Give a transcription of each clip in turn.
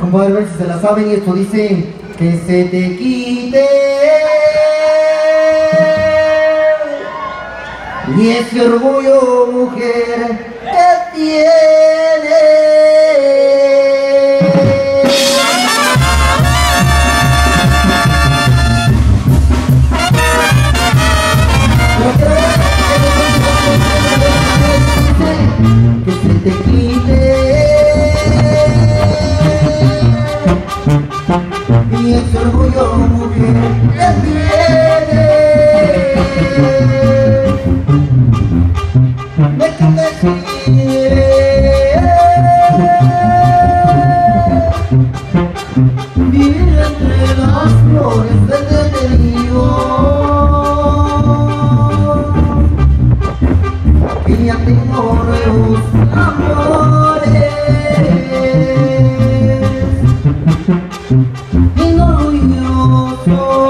compadre, a ver si se la saben, y esto dice: que se te quite y ese orgullo, mujer, que tienes. Que se te quite y ese orgullo, mujer, que tienes. Déjame vivir entre las flores del río. Y ya tengo nuevos amores y no orgullosos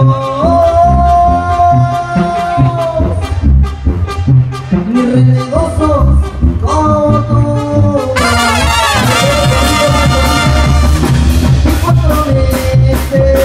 ni renegosos como tú. Y 4 meses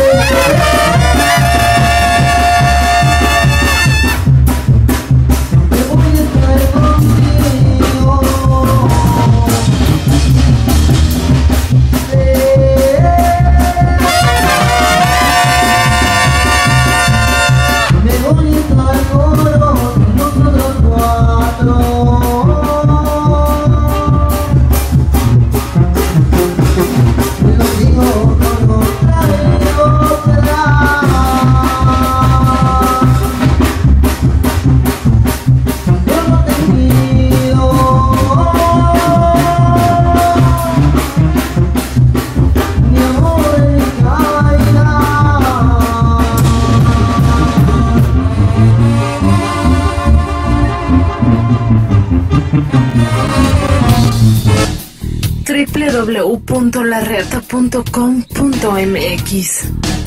www.larreata.com.mx